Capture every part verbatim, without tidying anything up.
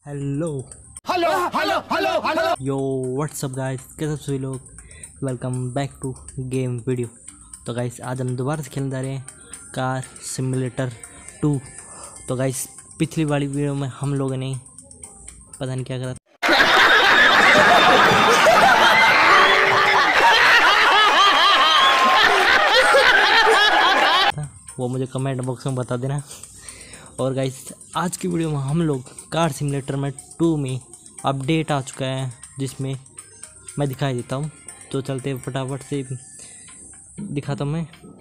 Hello hello hello hello hello yo what's up guys, कैसे सभी लोग। Welcome back to game video. तो guys आज हम दोबारा से खेलने जा रहे हैं कार सिमुलेटर टू। तो गाइस पिछली वाली वीडियो में हम लोगों ने पता नहीं क्या करा था, वो मुझे कमेंट बॉक्स में बता देना। और गाइस आज की वीडियो में हम लोग कार सिमुलेटर में टू में अपडेट आ चुका है जिसमें मैं दिखाई देता हूँ। तो चलते फटाफट से दिखाता हूँ मैं।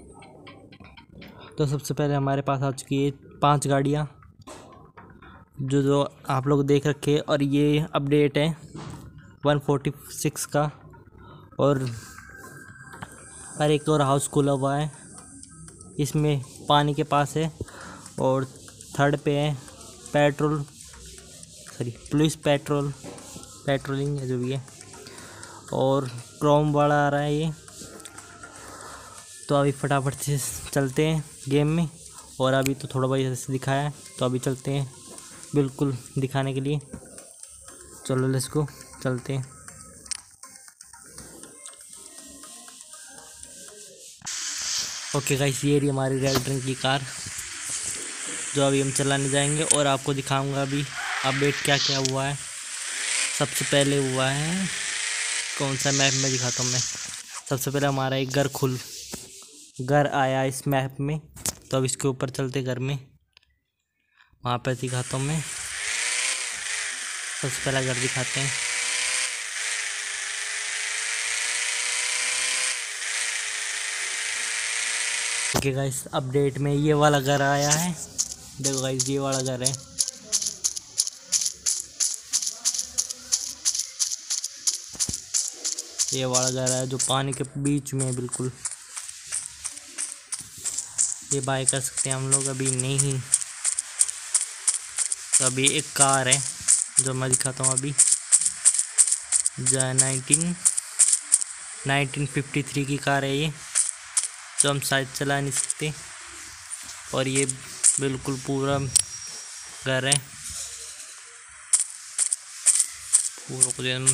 तो सबसे पहले हमारे पास आ चुकी है पांच गाड़ियाँ जो जो आप लोग देख रखे। और ये अपडेट है वन फोर्टी सिक्स का। और और एक और हाउस खुला हुआ है, इसमें पानी के पास है। और थर्ड पे है petrol sorry police petrol patrolling है जो भी है। और क्रोम वाला आ रहा है ये। तो अभी फटाफट से चलते हैं गेम में। और अभी तो थोड़ा बहुत ऐसे दिखाया है, तो अभी चलते हैं बिल्कुल दिखाने के लिए। चलो लेट्स गो, चलते हैं। ओके गाइस, ये रही हमारी रेड रंग की कार जो अभी हम चलाने जाएंगे। और आपको दिखाऊंगा अभी अपडेट क्या क्या हुआ है। सबसे पहले हुआ है कौन सा मैप में दिखाता हूँ मैं। सबसे पहले हमारा एक घर खुल घर आया इस मैप में। तो अब इसके ऊपर चलते घर में, वहाँ पर दिखाता हूँ मैं। सबसे पहला घर दिखाते हैं। ओके गाइस, अपडेट में ये वाला घर आया है। देखो गाइस, ये वाला घर है। ये वाला घर है जो पानी के बीच में है बिल्कुल। ये बाय कर सकते हैं हम लोग, अभी नहीं। तो अभी एक कार है जो मैं दिखाता हूँ अभी। जो नाइनटीन नाइनटीन फिफ्टी थ्री की कार है ये, जो हम शायद चला नहीं सकते। और ये बिल्कुल पूरा घर है पूरा।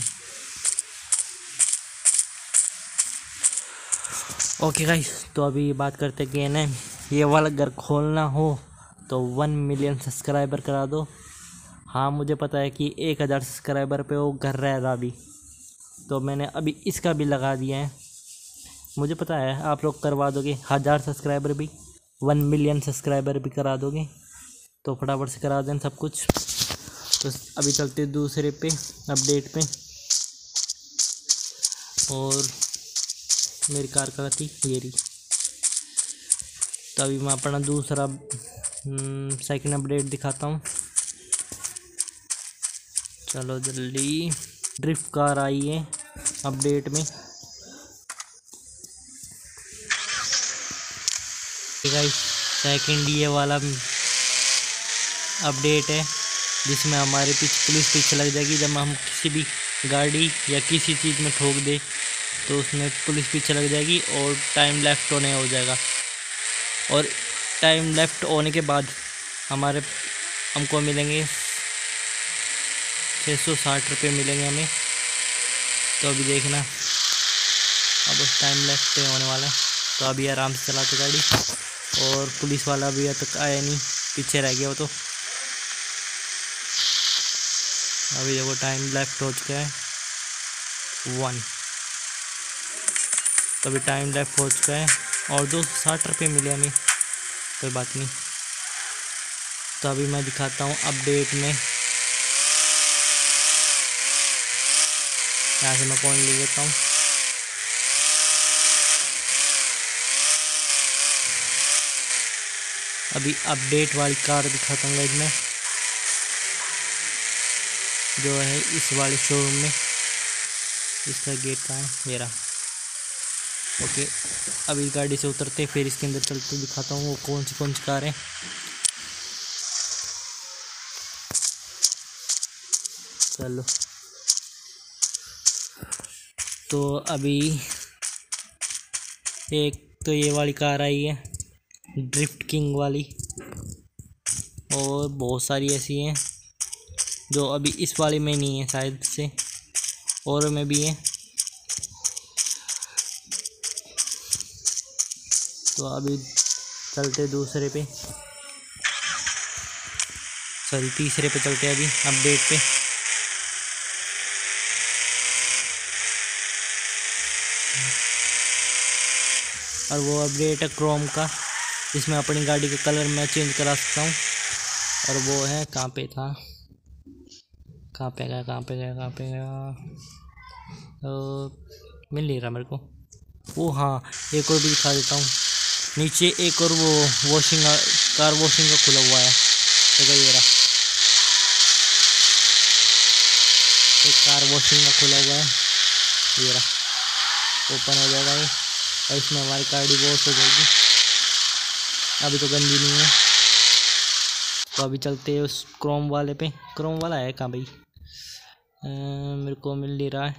ओके गाइस, तो अभी ये बात करते हैं कि ना ये वाला घर खोलना हो तो वन मिलियन सब्सक्राइबर करा दो। हाँ मुझे पता है कि एक हज़ार सब्सक्राइबर पे वो घर रह रहा अभी, तो मैंने अभी इसका भी लगा दिया है। मुझे पता है आप लोग करवा दोगे, हज़ार सब्सक्राइबर भी वन मिलियन सब्सक्राइबर भी करा दोगे। तो फटाफट से करा दें सब कुछ। तो अभी चलते दूसरे पे अपडेट पे। और मेरी कार का थी ये रही। तो अभी मैं अपना दूसरा सेकंड अपडेट दिखाता हूँ। चलो जल्दी। ड्रिफ्ट कार आई है अपडेट में। गाइस सेकंड ये वाला अपडेट है जिसमें हमारे पीछे पुलिस पीछे लग जाएगी। जब हम किसी भी गाड़ी या किसी चीज़ में ठोक दे तो उसमें पुलिस पीछे लग जाएगी और टाइम लेफ्ट होने हो जाएगा। और टाइम लेफ्ट होने के बाद हमारे हमको मिलेंगे छः सौ साठ रुपये मिलेंगे हमें। तो अभी देखना, अब उस टाइम लेफ्ट पे होने वाला है। तो अभी आराम से चलाते गाड़ी। और पुलिस वाला अभी अब तक आया नहीं, पीछे रह गया वो। तो अभी देखो टाइम लेफ्ट हो चुका है वन। तो अभी टाइम लेफ्ट हो चुका है और दो सौ साठ रुपये मिले हमें, कोई बात नहीं। तो अभी मैं दिखाता हूँ अपडेट में। यहाँ से मैं कॉइन ले लेता हूँ। अभी अपडेट वाली कार दिखाता हूँ इसमें, जो है इस वाले शोरूम में। इसका गेट कहाँ है, मेरा। ओके, अभी गाड़ी से उतरते फिर इसके अंदर चलते दिखाता हूँ वो कौन सी कौन सी कार है। चलो, तो अभी एक तो ये वाली कार आई है ड्रिफ्ट किंग वाली। और बहुत सारी ऐसी हैं जो अभी इस वाले में नहीं है शायद से, और में भी है। तो अभी चलते दूसरे पे, सॉरी तीसरे पे चलते हैं अभी अपडेट पे। और वो अपडेट है क्रोम का, जिसमें अपनी गाड़ी का कलर मैं चेंज करा सकता हूँ। और वो है कहाँ पे था, कहाँ पे गया कहाँ पे गया कहाँ पे गया तो मिल नहीं रहा मेरे को। वो हाँ, एक और भी दिखा देता हूँ। नीचे एक और वो वॉशिंग, कार वॉशिंग का खुला हुआ है, देखो ये रहा, एक कार वॉशिंग का खुला हुआ है, ये रहा, ओपन हो जाएगा ये, और इसमें हमारी गाड़ी वॉश हो जाएगी। अभी तो गंदी नहीं है। तो अभी चलते हैं उस क्रोम वाले पे। क्रोम वाला है कहाँ भाई, आ, मेरे को मिल नहीं रहा है,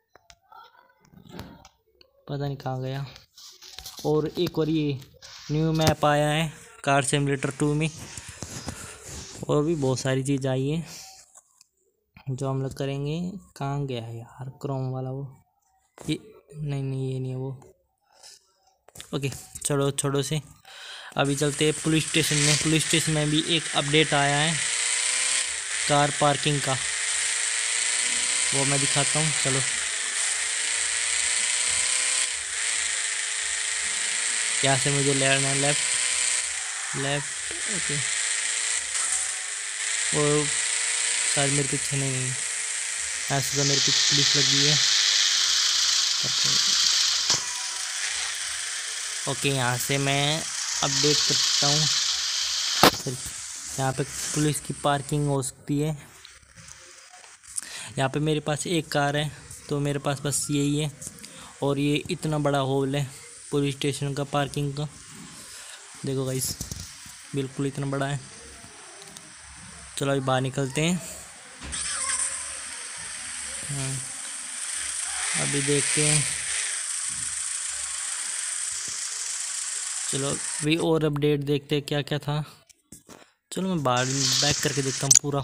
पता नहीं कहाँ गया। और एक और ये न्यू मैप आया है कार सिमुलेटर टू में, और भी बहुत सारी चीज़ आई है जो हम लोग करेंगे। कहाँ गया है यार क्रोम वाला, वो ये नहीं नहीं ये नहीं है वो। ओके छोड़ो छोड़ो से, अभी चलते हैं पुलिस स्टेशन में। पुलिस स्टेशन में भी एक अपडेट आया है कार पार्किंग का, वो मैं दिखाता हूँ। चलो यहाँ से मुझे लेना है लेफ्ट लेफ्ट ओके। और शायद मेरे पीछे नहीं है, ऐसे तो मेरे पीछे पुलिस लगी है। ओके यहाँ से मैं अपडेट कर सकता हूँ। यहाँ पे पुलिस की पार्किंग हो सकती है। यहाँ पे मेरे पास एक कार है, तो मेरे पास बस यही है। और ये इतना बड़ा हॉल है पुलिस स्टेशन का पार्किंग का, देखो गाइस बिल्कुल इतना बड़ा है। चलो अभी बाहर निकलते हैं। हाँ अभी देखते हैं, चलो अभी और अपडेट देखते हैं क्या क्या था। चलो मैं बाहर बैक करके देखता हूँ पूरा।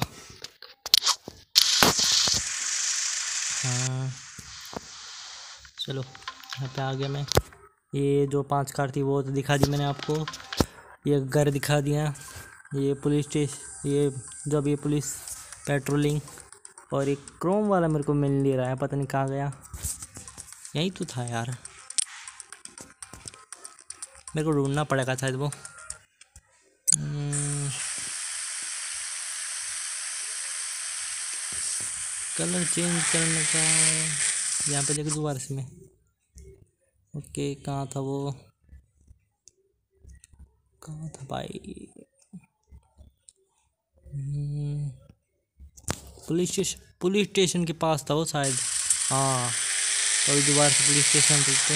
हाँ चलो यहाँ पे आ गया मैं। ये जो पांच कार थी वो तो दिखा दी मैंने आपको, ये घर दिखा दिया, ये पुलिस स्टेशन, ये जब ये पुलिस पेट्रोलिंग, और एक क्रोम वाला मेरे को मिल नहीं रहा है, पता नहीं कहाँ गया। यही तो था यार, मेरे को ढूंढना पड़ेगा शायद वो। कलर चेंज करने का यहाँ पे देखो दोबारा से मैं। ओके कहाँ था वो, कहाँ था भाई, पुलिस स्टेशन, पुलिस स्टेशन के पास था वो शायद। हाँ तो अभी दोबारा से पुलिस स्टेशन देखते,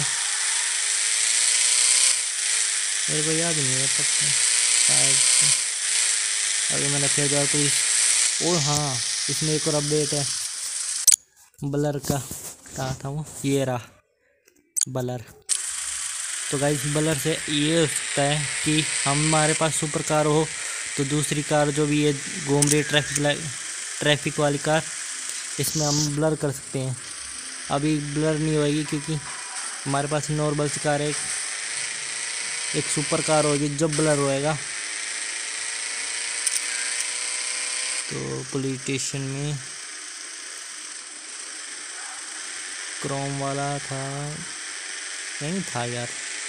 मेरे को याद नहीं है पक्का शायद। अभी मैंने फिर दोबारा पुलिस, और हाँ इसमें एक और अपडेट है ब्लर का। कहाँ था वो, ये रहा ब्लर। तो गाइस ब्लर से ये हो सकता है कि हमारे पास सुपर कार हो तो दूसरी कार जो भी ये घूम रही है ट्रैफिक लाइट, ट्रैफिक वाली कार, इसमें हम ब्लर कर सकते हैं। अभी ब्लर नहीं होएगी क्योंकि हमारे पास नॉर्मल सी कार है, एक सुपर कार होगी जो ब्लर होएगा। तो पुलिस स्टेशन में क्रोम वाला था, नहीं था यार,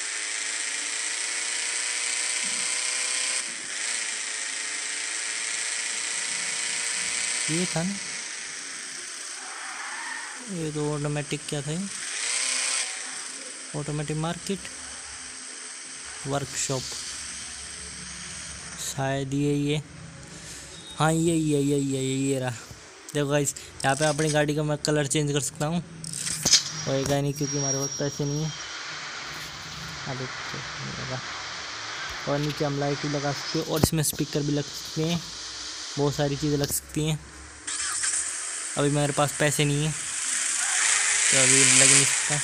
ये था ना, ये तो ऑटोमेटिक क्या था, ऑटोमेटिक मार्केट वर्कशॉप शायद यही है। हाँ यही है यही है ये रहा। देखो गाइस यहाँ पे अपनी गाड़ी का मैं कलर चेंज कर सकता हूँ, होएगा नहीं क्योंकि हमारे पास पैसे नहीं है। हाँ देखो, और नीचे हम लाइट भी लगा सकते हैं, और इसमें स्पीकर भी लग सकते हैं, बहुत सारी चीज़ें लग सकती हैं। अभी मेरे पास पैसे नहीं है तो अभी लग नहीं सकता।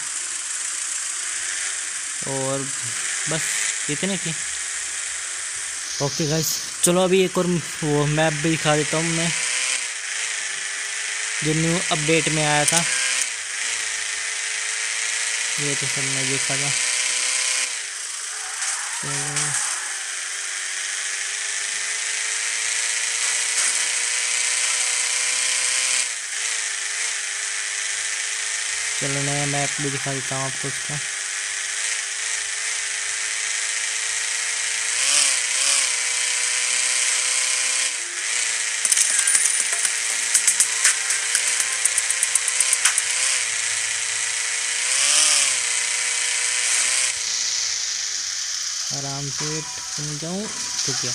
और बस इतने की। ओके गाइस चलो अभी एक और वो मैप भी दिखा देता हूँ मैं। जो न्यू अपडेट में आया था। ये तो सबने देखा था। चलो नया मैप भी दिखा देता हूँ आपको उसका। आराम से सुन जाऊँ तो क्या।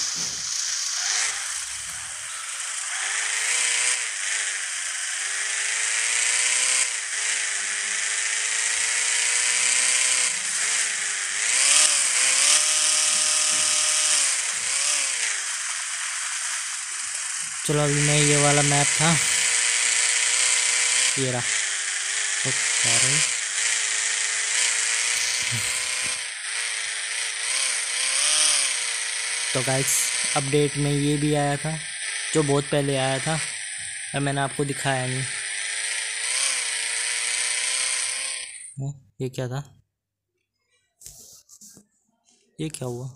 चलो अभी मैं ये वाला मैप था, ये रहा। तो गाइस अपडेट में ये भी आया था जो बहुत पहले आया था और मैंने आपको दिखाया नहीं। ये क्या था, ये क्या हुआ।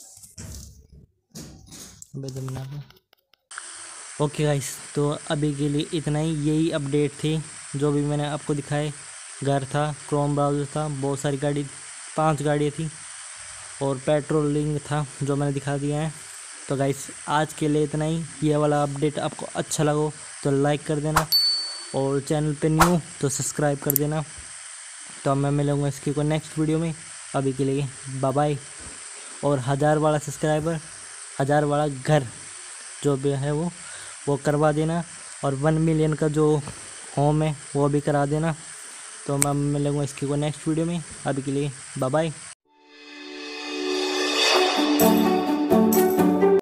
ओके गाइस, तो अभी के लिए इतना ही। यही अपडेट थी जो भी मैंने आपको दिखाए। घर था, क्रोम ब्राउज़र था, बहुत सारी गाड़ी, पांच गाड़ियाँ थी और पेट्रोलिंग था जो मैंने दिखा दिया है। तो गाइस आज के लिए इतना ही। ये वाला अपडेट आपको अच्छा लगा तो लाइक कर देना और चैनल पे न्यू तो सब्सक्राइब कर देना। तो मैं मिलूँगा इसकी को नेक्स्ट वीडियो में। अभी के लिए बाय बाय। और हज़ार वाला सब्सक्राइबर, हज़ार वाला घर जो भी है वो वो करवा देना और वन मिलियन का जो होम है वो भी करा देना। तो मैं मिलूँगा इसकी को नेक्स्ट वीडियो में। अभी के लिए बाय बाय।